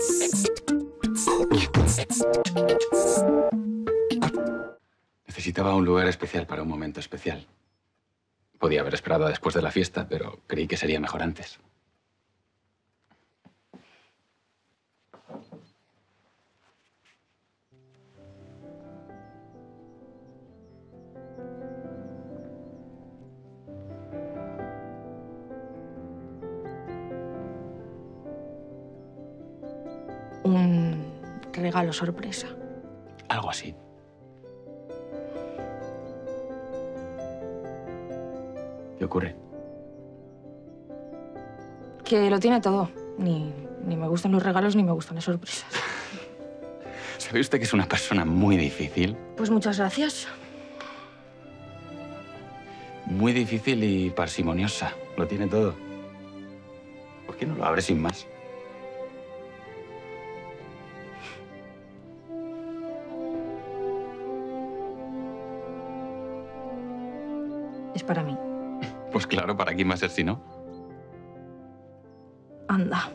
Necesitaba un lugar especial para un momento especial. Podía haber esperado a después de la fiesta, pero creí que sería mejor antes. Un regalo sorpresa. Algo así. ¿Qué ocurre? Que lo tiene todo. Ni me gustan los regalos ni me gustan las sorpresas. ¿Sabe usted que es una persona muy difícil? Pues muchas gracias. Muy difícil y parsimoniosa. Lo tiene todo. ¿Por qué no lo abre sin más? Es para mí. Pues claro, ¿para quién va a ser si no? Anda.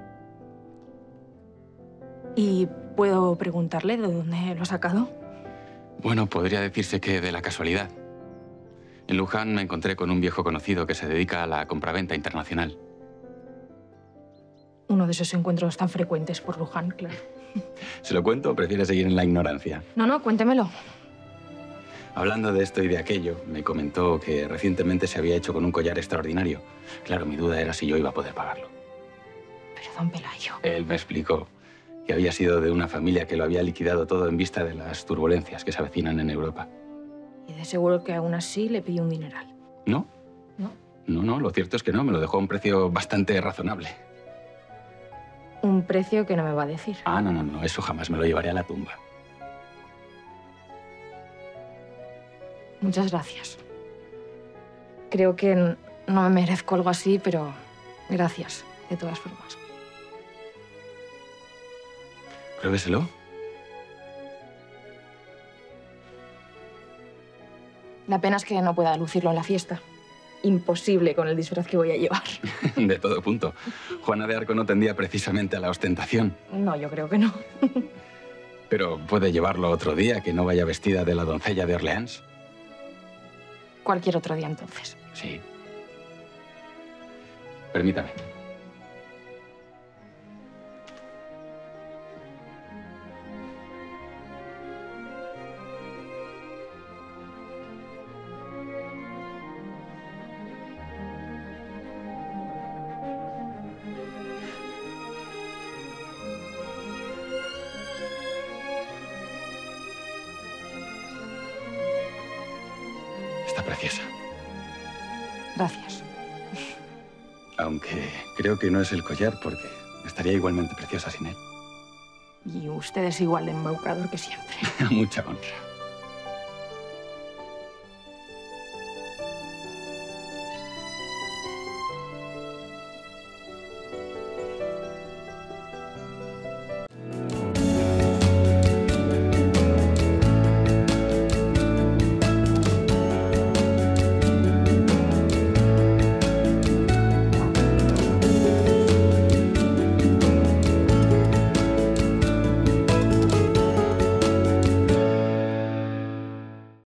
¿Y puedo preguntarle de dónde lo ha sacado? Bueno, podría decirse que de la casualidad. En Luján me encontré con un viejo conocido que se dedica a la compraventa internacional. Uno de esos encuentros tan frecuentes por Luján, claro. ¿Se lo cuento o prefiere seguir en la ignorancia? No, cuéntemelo. Hablando de esto y de aquello, me comentó que recientemente se había hecho con un collar extraordinario. Claro, mi duda era si yo iba a poder pagarlo. Pero, don Pelayo... Él me explicó que había sido de una familia que lo había liquidado todo en vista de las turbulencias que se avecinan en Europa. Y de seguro que aún así le pidió un dineral. ¿No? ¿No? No, lo cierto es que no. Me lo dejó a un precio bastante razonable. Un precio que no me va a decir. Ah, no. Eso jamás me lo llevaré a la tumba. Muchas gracias. Creo que no me merezco algo así, pero gracias, de todas formas. Pruébeselo. La pena es que no pueda lucirlo en la fiesta. Imposible con el disfraz que voy a llevar. De todo punto. Juana de Arco no tendía precisamente a la ostentación. No, yo creo que no. Pero puede llevarlo otro día, que no vaya vestida de la doncella de Orleans. Cualquier otro día, entonces. Sí. Permítame. Está preciosa. Gracias. Aunque creo que no es el collar, porque estaría igualmente preciosa sin él. Y usted es igual de embaucador que siempre. Mucha honra.